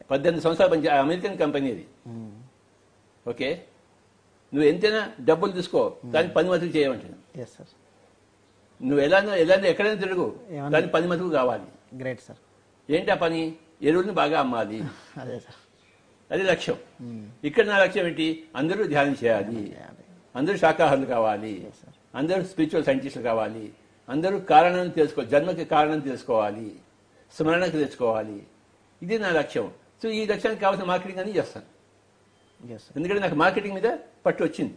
18 సంవత్సరాలు పనిచే American company అది. ఓకే, నువ్వు ఎంతైనా డబ్బులు తీసుకో, దానికి 10 మందికి చేయమంటాను. Yes sir. నువ్వు ఎలా ఎక్కడైనా తిరుగు, దానికి 10 మందికి కావాలి. Great sir. ఏంటి ఆ పని? ఎరువుల్ని బాగా అమ్మాలి. అదే సార్, అది లక్ష్యం. ఇక్కడ నా లక్ష్యం ఏంటి? అందరూ ధ్యానం చేయాలి, అందరూ శాకాహారులు కావాలి, అందరూ స్పిరిచువల్ సైంటిస్టులు కావాలి, అందరూ కారణాన్ని తెలుసుకోవాలి, జన్మకి కారణం తెలుసుకోవాలి, స్మరణకు తెచ్చుకోవాలి. ఇది నా లక్ష్యం. సో ఈ లక్ష్యానికి కావాల్సిన మార్కెటింగ్ అని చేస్తాను. ఎందుకంటే నాకు మార్కెటింగ్ మీద పట్టు వచ్చింది.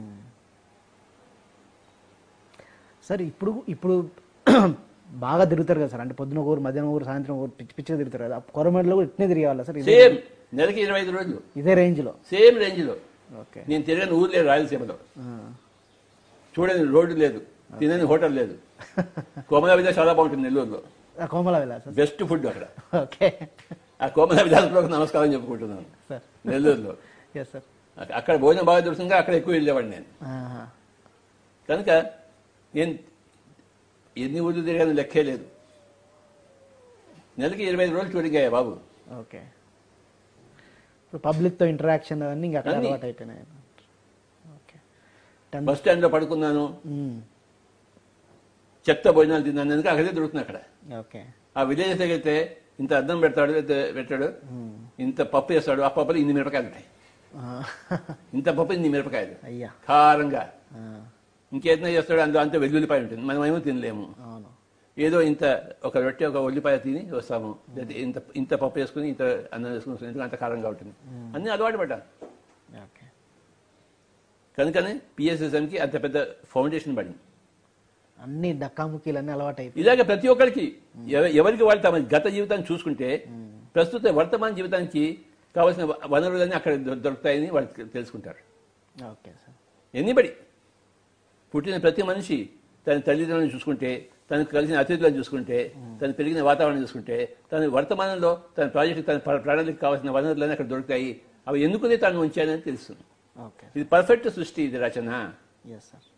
సార్ ఇప్పుడు బాగా తిరుగుతారు కదా సార్, అంటే పొద్దున ఊరు, మధ్యాహ్నం ఊరు, సాయంత్రం ఊరు, పిచ్చిగా తిరుగుతారు కదా. కొరమేడలో కూడా ఇట్నే తిరగాల సార్? సేమ్, నెలకి 25 రోజులు ఇదే రేంజ్ లో, సేమ్ రేంజ్ లో. ఓకే. నేను తిరగని ఊరు లేదు రాయలసీమలో, చూడని రోడ్డు లేదు, తినని హోటల్ లేదు. కోమలా విధానం చాలా బాగుంటుంది నెల్లూరులో. కోమలా విలాస్ బెస్ట్ ఫుడ్ అక్కడ. ఓకే. ఆ కోమలా విధానంలో నమస్కారం చెప్పుకుంటున్నాను నెల్లూరులో. అక్కడ భోజనం బాగా దొరుకుతుందిగా, అక్కడ ఎక్కువ వెళ్ళేవాడిని నేను. కనుక నేను ఎన్ని ఊళ్ళు తిరిగాను లెక్కే లేదు. నెలకి 25 రోజులు టూరింగ్ అయ్యా బాబు. ఓకే. పబ్లిక్ తో ఇంటరాక్షన్ అన్ని ఇంకా అక్కడ అలవాటు అయిపోయినాయి. ఓకే. బస్ స్టాండ్ లో పడుకున్నాను, చెత్త భోజనాలు తిన్నాను, ఎందుకు అక్కడే దొరుకుతుంది అక్కడ. ఓకే. ఆ విలేజ్ అయితే ఇంత అద్దం పెట్టాడు, ఇంత పప్పు వేస్తాడు, ఆ పప్పులో ఇన్ని మిరపకాయలు ఉంటాయి, ఇంత పప్పు ఇన్ని మిరపకాయలు అయ్యా కారంగా. ఇంకేదైనా చేస్తాడు, అందులో అంత వెల్లుల్లిపాయ ఉంటుంది, మనం ఏమో తినలేము. ఏదో ఇంత ఒక రొట్టె ఒక ఉల్లిపాయ తిని వస్తాము, లేదా ఇంత పప్పు వేసుకుని ఇంత అన్నం వేసుకుని వస్తాము, ఎందుకంటే అంత కారంగా ఉంటుంది. అన్నీ అలవాటు పడ్డాను. కనుకనే పిఎస్ఎస్ఎంకి అంత పెద్ద ఫౌండేషన్ పడింది. అన్ని డక్కాముక్కీలు అన్ని అలవాటు అయిపోయి ఇలాగ ప్రతి ఒక్కరికి ఎవరికి వాళ్ళు తమ గత జీవితాన్ని చూసుకుంటే ప్రస్తుత వర్తమాన జీవితానికి కావాల్సిన వనరులన్నీ అక్కడ దొరుకుతాయని వాళ్ళు తెలుసుకుంటారు. Okay sir. ఎనీబడి పుట్టిన ప్రతి మనిషి తన తల్లిదండ్రులను చూసుకుంటే, తనకు కలిసిన అతిథులను చూసుకుంటే, తను పెరిగిన వాతావరణం చూసుకుంటే, తన వర్తమానంలో తన ప్రాజెక్టు, తన ప్రణాళిక కావాల్సిన వనరులన్నీ అక్కడ దొరుకుతాయి. అవి ఎందుకునే తను ఉంచానని తెలుస్తుంది. ఇది పర్ఫెక్ట్ సృష్టి, ఇది రచన. Yes sir.